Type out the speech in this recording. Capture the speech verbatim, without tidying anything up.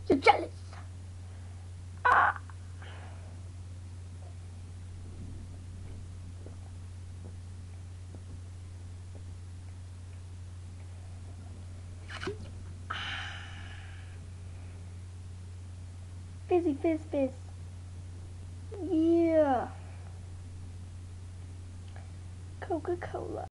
So jealous. Ah. Fizzy fizz fizz. Yeah. Coca-Cola.